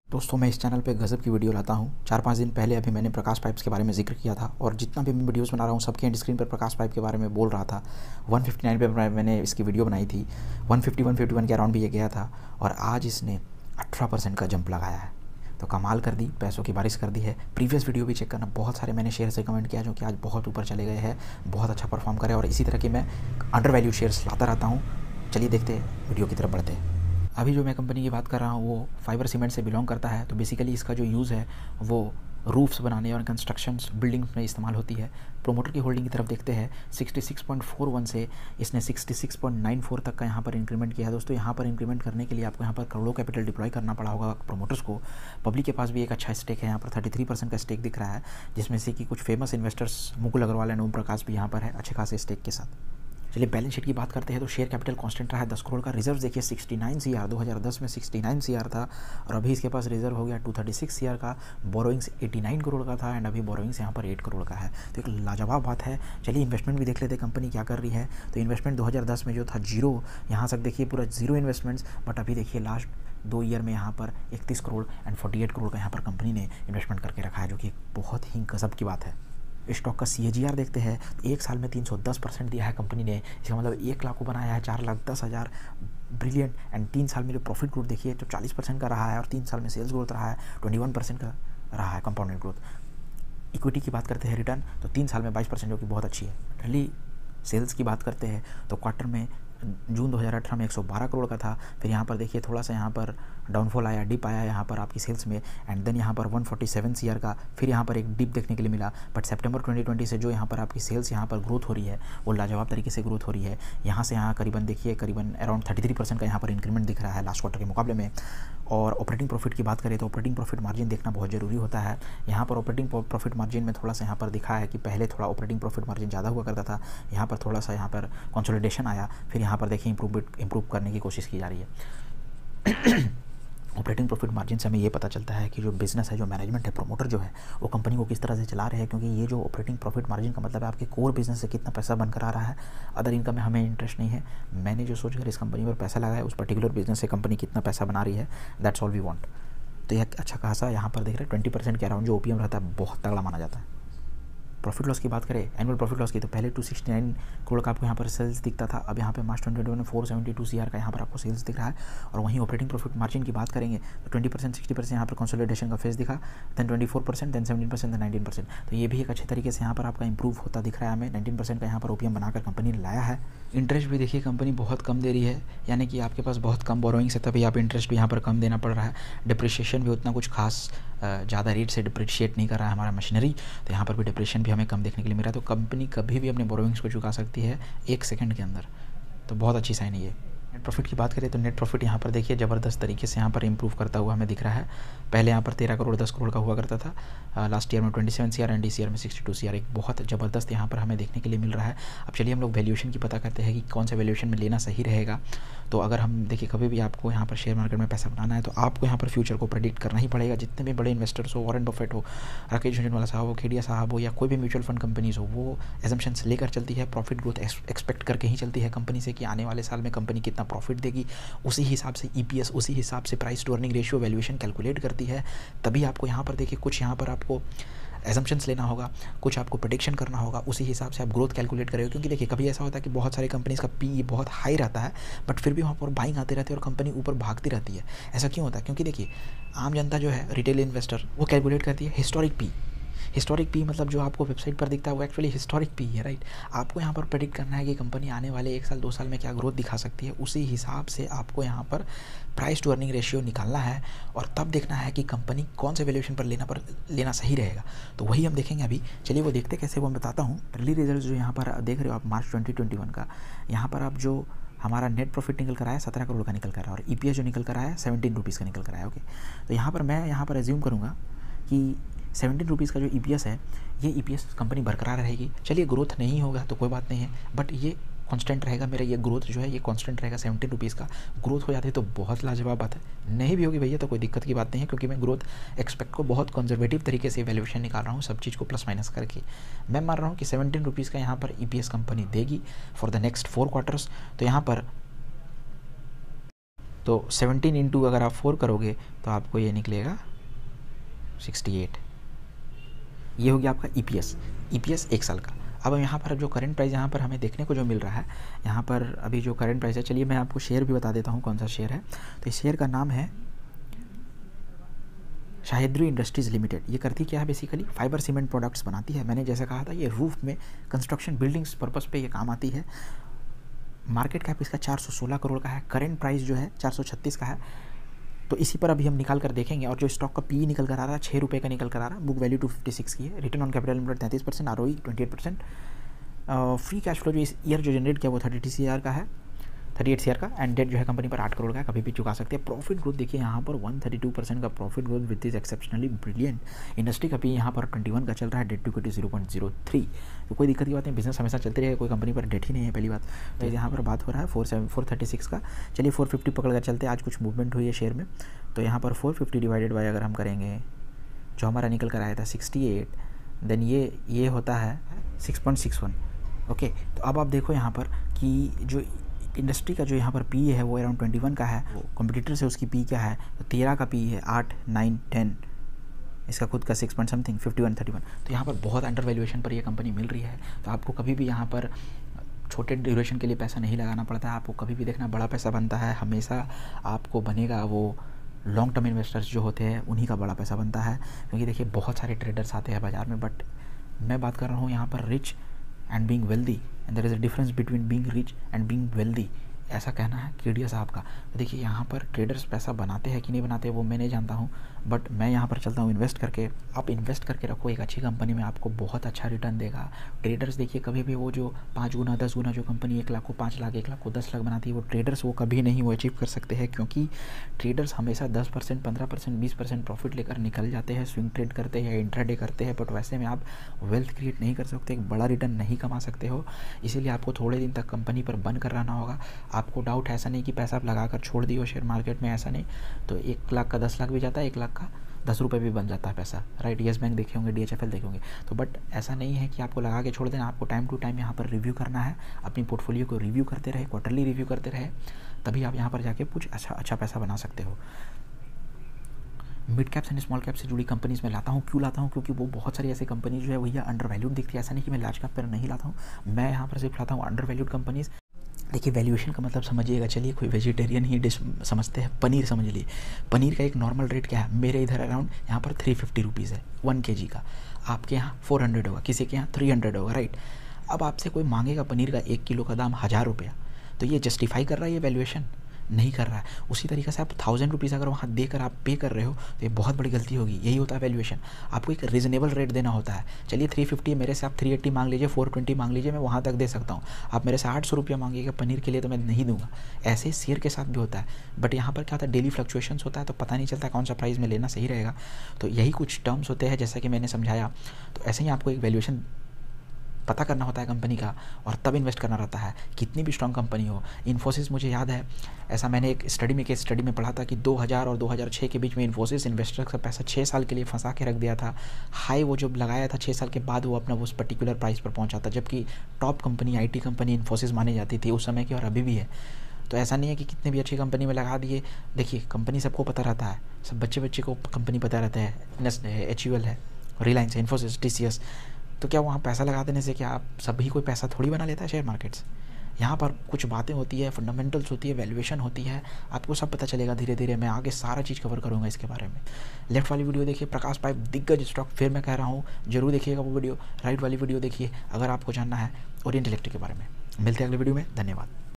दोस्तों मैं इस चैनल पे गज़ब की वीडियो लाता हूँ। 4-5 दिन पहले अभी मैंने प्रकाश पाइप्स के बारे में ज़िक्र किया था और जितना भी मैं वीडियोज़ बना रहा हूँ सबके एंड स्क्रीन पर प्रकाश पाइप के बारे में बोल रहा था। 159 पे मैंने इसकी वीडियो बनाई थी। 151 के अराउंड भी ये गया था और आज इसने 18% का जंप लगाया है। तो कमाल कर दी, पैसों की बारिश कर दी है। प्रीवियस वीडियो भी चेक करना, बहुत सारे मैंने शेयर से कमेंट किया जो कि आज बहुत ऊपर चले गए हैं, बहुत अच्छा परफॉर्म करे और इसी तरह की मैं अंडर वैल्यूड शेयर्स लाता रहता हूँ। चलिए देखते हैं, वीडियो की तरफ बढ़ते हैं। अभी जो मैं कंपनी की बात कर रहा हूँ वो फाइबर सीमेंट से बिलोंग करता है। तो बेसिकली इसका जो यूज़ है वो रूफ्स बनाने और कंस्ट्रक्शंस बिल्डिंग्स में इस्तेमाल होती है। प्रोमोटर की होल्डिंग की तरफ देखते हैं, 66.41 से इसने 66.94 तक का यहाँ पर इंक्रीमेंट किया है। दोस्तों यहाँ पर इंक्रीमेंट करने के लिए आपको यहाँ पर करोड़ों कैपिटल डिप्लॉय करना पड़ा होगा प्रोमोटर्स को। पब्लिक के पास भी एक अच्छा स्टेक है, यहाँ पर 33% का स्टेक दिख रहा है, जिसमें से कि कुछ famous investors Mukul Agrawal and Om Prakash भी यहाँ पर है अच्छे खासे स्टेक के साथ। चलिए बैलेंस शीट की बात करते हैं तो शेयर कैपिटल कांस्टेंट रहा है 10 करोड़ का। रिजर्व देखिए 69 सीआर, 2010 में 69 सीआर था और अभी इसके पास रिजर्व हो गया 236 सीआर का। बोरोइंग्स 89 करोड़ का था एंड अभी बोरोइंग्स यहाँ पर 8 करोड़ का है। तो एक लाजवाब बात है। चलिए इन्वेस्टमेंट भी देख लेते हैं कंपनी क्या कर रही है। तो इन्वेस्टमेंट 2010 में जो था जीरो, यहाँ तक देखिए पूरा जीरो इन्वेस्टमेंट्स, बट अभी देखिए लास्ट 2 ईयर में यहाँ पर 31 करोड़ एंड 48 करोड़ का यहाँ पर कंपनी ने इन्वेस्टमेंट करके रखा है, जो कि बहुत ही गजब की बात है। स्टॉक का CAGR देखते हैं तो एक साल में 310% दिया है कंपनी ने। इसका मतलब 1 लाख को बनाया है 4,10,000, ब्रिलियंट। एंड 3 साल में जो प्रॉफिट ग्रोथ देखिए तो 40% का रहा है और 3 साल में सेल्स ग्रोथ रहा है 21% का रहा है कंपाउंडेड ग्रोथ। इक्विटी की बात करते हैं रिटर्न तो 3 साल में 22%, जो कि बहुत अच्छी है। पहली सेल्स की बात करते हैं तो क्वार्टर में जून 2018 में 112 करोड़ का था। फिर यहाँ पर देखिए थोड़ा सा यहाँ पर डाउनफॉल आया, डिप आया यहाँ पर आपकी सेल्स में एंड देन यहाँ पर 147 सीआर का फिर यहाँ पर एक डिप देखने के लिए मिला। बट सितंबर 2020 से जो यहाँ पर आपकी सेल्स यहाँ पर ग्रोथ हो रही है वो लाजवाब तरीके से ग्रोथ हो रही है। यहाँ से यहाँ करीबन देखिए करीबन अराउंड 33% का यहाँ पर इंक्रीमेंट दिख रहा है लास्ट क्वार्टर के मुकाबले में। और ऑपरेटिंग प्रॉफिट की बात करें तो ऑपरेटिंग प्रॉफिट मार्जिन देखना बहुत ज़रूरी होता है। यहाँ पर ऑपरेटिंग प्रॉफिट मार्जिन में थोड़ा सा यहाँ पर दिखा है कि पहले थोड़ा ऑपरेटिंग प्रॉफिट मार्जिन ज़्यादा हुआ करता था, यहाँ पर थोड़ा सा यहाँ पर कंसोलिडेशन आया, फिर यहाँ पर देखिए इंप्रूव करने की कोशिश की जा रही है। ऑपरेटिंग प्रॉफिट मार्जिन से हमें ये पता चलता है कि जो बिज़नेस है, जो मैनेजमेंट है, प्रोमोटर जो है वो कंपनी को किस तरह से चला रहे हैं, क्योंकि ये जो ऑपरेटिंग प्रॉफिट मार्जिन का मतलब है आपके कोर बिजनेस से कितना पैसा बनकर आ रहा है। अदर इनकम में हमें इंटरेस्ट नहीं है। मैंने जो सोचकर इस कंपनी पर पैसा लगाया उस पर्टिकुलर बिजनेस से कंपनी कितना पैसा बना रही है, दैट्स ऑल वी वांट। तो यह अच्छा खासा यहाँ पर देख रहे हैं 20% के अराउंड जो OPM रहता है बहुत तगड़ा माना जाता है। प्रॉफिट लॉस की बात करें, एनुअल प्रॉफिट लॉस की, तो पहले 269 करोड़ का आपको यहाँ पर सेल्स दिखता था, अब यहाँ पे मार्च 2021 में 472 सीआर का यहाँ पर आपको सेल्स दिख रहा है। और वहीं ऑपरेटिंग प्रॉफिट मार्जिन की बात करेंगे तो 20% 60% यहाँ पर कंसोलिडेशन का फेज दिखा, देन 24%, देन 17%, देन 19%। तो ये भी एक अच्छे तरीके से यहाँ पर आपका इंप्रूव होता दिख रहा है हमें। 19% का यहाँ पर OPM बनाकर कंपनी ने लाया है। इंटरेस्ट भी देखिए कंपनी बहुत कम दे रही है, यानी कि आपके पास बहुत कम बोरोइंग्स है तभी आप इंटरेस्ट भी यहाँ पर कम देना पड़ रहा है। डिप्रिशिएशन भी उतना कुछ खास ज़्यादा रेट से डिप्रिशिएट नहीं कर रहा है हमारा मशीनरी, तो यहाँ पर भी डिप्रेशन भी हमें कम देखने के लिए मिल रहा है। तो कंपनी कभी भी अपने बोरोइंग्स को चुका सकती है 1 सेकंड के अंदर, तो बहुत अच्छी साइन है ये। नेट प्रॉफिट की बात करें तो नेट प्रॉफिट यहाँ पर देखिए ज़बरदस्त तरीके से यहाँ पर इंप्रूव करता हुआ हमें दिख रहा है। पहले यहाँ पर 13 करोड़ 10 करोड़ का हुआ करता था, लास्ट ईयर में 27 सीआर एंड इस ईयर में 62 सीआर, एक बहुत ज़बरदस्त यहाँ पर हमें देखने के लिए मिल रहा है। अब चलिए हम लोग वैल्यूएशन की पता करते हैं कि कौन से वैल्यूएशन में लेना सही रहेगा। तो अगर हम देखिए कभी भी आपको यहाँ पर शेयर मार्केट में पैसा बनाना है तो आपको यहाँ पर फ्यूचर को प्रेडिक्ट करना ही पड़ेगा। जितने भी बड़े इन्वेस्टर्स हो, वॉरेन बफेट हो, राकेश झुनझुनवाला साहब हो, खेड़िया साहब हो, या कोई भी म्यूचुअल फंड कंपनीज हो, वो एजम्पशंस लेकर चलती है, प्रॉफिट ग्रोथ एक्सपेक्ट करके ही चलती है कंपनी से कि आने वाले साल में कंपनी कितना प्रॉफिट देगी। उसी हिसाब से EPS, उसी हिसाब से price to earning ratio valuation calculate करती है। तभी आपको यहाँ पर देखिए कुछ यहाँ पर आपको एजम्पशंस लेना होगा, कुछ आपको प्रेडिक्शन करना होगा, उसी हिसाब से आप ग्रोथ कैलकुलेट करेंगे। क्योंकि देखिए कभी ऐसा होता है कि बहुत सारी कंपनीज़ का PE बहुत हाई रहता है बट फिर भी वहाँ पर बाइंग आते रहते हैं और कंपनी ऊपर भागती रहती है। ऐसा क्यों होता है? क्योंकि देखिए आम जनता जो है, रिटेल इन्वेस्टर, वो कैलकुलेट करती है हिस्टोरिक P। हिस्टोरिक P मतलब जो आपको वेबसाइट पर दिखता है वो एक्चुअली हिस्टोरिक P है, राइट। आपको यहाँ पर प्रेडिक्ट करना है कि कंपनी आने वाले 1 साल 2 साल में क्या ग्रोथ दिखा सकती है, उसी हिसाब से आपको यहाँ पर प्राइस टू अर्निंग रेशियो निकालना है और तब देखना है कि कंपनी कौन से वैल्यूएशन पर लेना सही रहेगा। तो वही हम देखेंगे अभी। चलिए वो देखते कैसे, वो मैं बताता हूँ। अर्ली रिजल्ट जो यहाँ पर देख रहे हो आप मार्च 2021 का, यहाँ पर आप जो हमारा नेट प्रॉफिट निकल कर आया 17 करोड़ का निकल कर आया और EPS जो निकल कर आया 17 रुपीज़ का निकल कर आया। ओके, तो यहाँ पर मैं यहाँ पर एज्यूम करूँगा कि 17 रुपीज़ का जो EPS है, ये EPS कंपनी बरकरार रहेगी। चलिए ग्रोथ नहीं होगा तो कोई बात नहीं है, बट ये कांस्टेंट रहेगा। मेरा ये ग्रोथ जो है ये कांस्टेंट रहेगा। 17 रुपीज़ का ग्रोथ हो जाती है तो बहुत लाजवाब बात है। नहीं भी होगी भैया तो कोई दिक्कत की बात नहीं है, क्योंकि मैं ग्रोथ एक्सपेक्ट को बहुत कंजर्वेटिव तरीके से वैल्यूएशन निकाल रहा हूँ, सब चीज़ को प्लस माइनस करके। मैं मान रहा हूँ कि 17 रुपीज़ का यहाँ पर EPS कंपनी देगी फॉर द नेक्स्ट 4 क्वार्टर्स। तो यहाँ पर तो 17 इंटू अगर आप 4 करोगे तो आपको ये निकलेगा 68। ये हो गया आपका ईपीएस 1 साल का। अब यहाँ पर जो करंट प्राइस यहाँ पर हमें देखने को जो मिल रहा है, यहाँ पर अभी जो करंट प्राइस है, चलिए मैं आपको शेयर भी बता देता हूँ कौन सा शेयर है। तो इस शेयर का नाम है शायद्री इंडस्ट्रीज़ लिमिटेड। ये करती क्या है, बेसिकली फाइबर सीमेंट प्रोडक्ट्स बनाती है। मैंने जैसा कहा था ये रूफ में कंस्ट्रक्शन बिल्डिंग्स पर्पस पे ये काम आती है। मार्केट कैप इसका 416 करोड़ का है, करंट प्राइस जो है 436 का है। तो इसी पर अभी हम निकाल कर देखेंगे। और जो स्टॉक का पी निकल कर आ रहा है 6 रुपये का निकल कर आ रहा है, बुक वैल्यू 256 की है, return on capital employed 33%, ROE 28%, free cash flow जो इस ईयर जो जनरेट किया वो 38 CR का है, 38 CR का, एंड डेट जो है कंपनी पर 8 करोड़ का है, कभी भी चुका सकते हैं। प्रॉफिट ग्रोथ देखिए यहाँ पर 132% का profit growth with is exceptionally brilliant. Industry का पी यहाँ पर 21 का चल रहा है, डेट टू इक्विटी 0.03। तो कोई दिक्कत की बात नहीं, बिजनेस हमेशा चलते रहे, कोई कंपनी पर डेट ही नहीं है पहली बात। तो यहाँ पर बात हो रहा है 436 का। चलिए 450 पकड़ कर चलते हैं, आज कुछ मूवमेंट हुई है शेयर में। तो यहाँ पर 450 डिवाइडेड बाय अगर हम करेंगे, जो हमारा निकल कर आया था 68, देन ये होता है 6.61। ओके, तो अब आप देखो यहाँ पर कि जो इंडस्ट्री का जो यहाँ पर पी है वो अराउंड 21 का है, कॉम्पिटिटर से उसकी पी क्या है, तो 13 का पी है, 8, 9, 10, इसका खुद का 6 पॉइंट समथिंग, 51, 31। तो यहाँ पर बहुत अंडर वैल्यूएशन पर ये कंपनी मिल रही है। तो आपको कभी भी यहाँ पर छोटे ड्यूरेशन के लिए पैसा नहीं लगाना पड़ता है, आपको कभी भी देखना बड़ा पैसा बनता है, हमेशा आपको बनेगा वो लॉन्ग टर्म इन्वेस्टर्स जो होते हैं उन्हीं का बड़ा पैसा बनता है। क्योंकि देखिए बहुत सारे ट्रेडर्स आते हैं बाज़ार में, बट मैं बात कर रहा हूँ यहाँ पर rich and being wealthy, and there is a difference between being rich and being wealthy, ऐसा कहना है केडिया साहब का। तो देखिए यहाँ पर ट्रेडर्स पैसा बनाते हैं कि नहीं बनाते वो मैं नहीं जानता हूँ, बट मैं यहाँ पर चलता हूँ इन्वेस्ट करके। आप इन्वेस्ट करके रखो एक अच्छी कंपनी में, आपको बहुत अच्छा रिटर्न देगा। ट्रेडर्स देखिए कभी भी वो जो 5 गुना 10 गुना जो कंपनी 1 लाख को 5 लाख, 1 लाख को 10 लाख बनाती है, वो ट्रेडर्स वो कभी नहीं वो अचीव कर सकते हैं। क्योंकि ट्रेडर्स हमेशा 10%, 15%, 20% प्रॉफिट लेकर निकल जाते हैं, स्विंग ट्रेड करते हैं, इंट्राडे करते हैं, बट वैसे में आप वेल्थ क्रिएट नहीं कर सकते, एक बड़ा रिटर्न नहीं कमा सकते हो। इसीलिए आपको थोड़े दिन तक कंपनी पर बन कर रहना होगा। आपको डाउट ऐसा नहीं कि पैसा आप लगा कर छोड़ दियो शेयर मार्केट में, ऐसा नहीं। तो 1 लाख का 10 लाख भी जाता है, 1 लाख का 10 रुपये भी बन जाता है पैसा, राइट। येस बैंक देखे होंगे, DHFL देखे होंगे। तो बट ऐसा नहीं है कि आपको लगा के छोड़ देना, आपको टाइम टू टाइम यहाँ पर रिव्यू करना है, अपनी पोर्टफोलियो को रिव्यू करते रहे, क्वार्टरली रिव्यू करते रहे, तभी आप यहाँ पर जाके कुछ अच्छा पैसा बना सकते हो। Mid caps and small cap से जुड़ी कंपनीज में लाता हूँ। क्यों लाता हूँ? क्योंकि वो बहुत सारी ऐसी कंपनी जो है भैया अंडर वैल्यूड दिखती है। ऐसा नहीं कि मैं लार्ज कैप पर नहीं लाता हूँ, मैं यहाँ पर सिर्फ लाता हूँ अंडर वैल्यूड कंपनीज। देखिए वैल्यूएशन का मतलब समझिएगा, चलिए कोई वेजिटेरियन ही डिश समझते हैं, पनीर समझ लिए। पनीर का एक नॉर्मल रेट क्या है? मेरे इधर अराउंड यहाँ पर 350 रुपीज़ है 1 kg का, आपके यहाँ 400 होगा, किसी के यहाँ 300 होगा, राइट। अब आपसे कोई मांगेगा पनीर का 1 किलो का दाम 1000 रुपया, तो ये जस्टिफाई कर रहा है ये वैल्यूएशन? नहीं कर रहा है। उसी तरीके से आप 1000 रुपीज़ अगर वहाँ देकर आप पे कर रहे हो तो ये बहुत बड़ी गलती होगी। यही होता है वैल्यूएशन, आपको एक रीज़नेबल रेट देना होता है। चलिए 350 मेरे से आप 380 मांग लीजिए, 420 मांग लीजिए, मैं वहाँ तक दे सकता हूँ। आप मेरे से 800 रुपया मांगिएगा पनीर के लिए तो मैं नहीं दूंगा। ऐसे शेयर के साथ भी होता है, बट यहाँ पर क्या होता है, डेली फ्लक्चुएशंस होता है, तो पता नहीं चलता कौन सा प्राइस में लेना सही रहेगा। तो यही कुछ टर्म्स होते हैं जैसा कि मैंने समझाया। तो ऐसे ही आपको एक वैल्यूएशन पता करना होता है कंपनी का, और तब इन्वेस्ट करना रहता है, कितनी भी स्ट्रॉन्ग कंपनी हो। इन्फोसिस मुझे याद है, ऐसा मैंने एक केस स्टडी में पढ़ा था कि 2000 और 2006 के बीच में इन्फोसिस इन्वेस्टर का पैसा 6 साल के लिए फंसा के रख दिया था। हाई वो जब लगाया था 6 साल के बाद वो अपना उस पर्टिकुलर प्राइस पर पहुंचा था, जबकि top company IT company Infosys मानी जाती थी उस समय की, और अभी भी है। तो ऐसा नहीं है कि कितने भी अच्छी कंपनी में लगा दिए। देखिए कंपनी सबको पता रहता है, सब बच्चे को कंपनी पता रहता है, HUL है, रिलायंस है, इन्फोसिस, TCS। तो क्या वहाँ पैसा लगा देने से क्या आप सभी कोई पैसा थोड़ी बना लेता है शेयर मार्केट्स? यहाँ पर कुछ बातें होती है, फंडामेंटल्स होती है, वैल्यूएशन होती है, आपको सब पता चलेगा धीरे धीरे। मैं आगे सारा चीज़ कवर करूँगा इसके बारे में। लेफ्ट वाली वीडियो देखिए, प्रकाश पाइप दिग्गज स्टॉक, फिर मैं कह रहा हूँ जरूर देखिएगा वो वीडियो। राइट वाली वीडियो देखिए अगर आपको जानना है ओरिएंट इलेक्ट्रिक के बारे में। मिलते हैं अगले वीडियो में, धन्यवाद।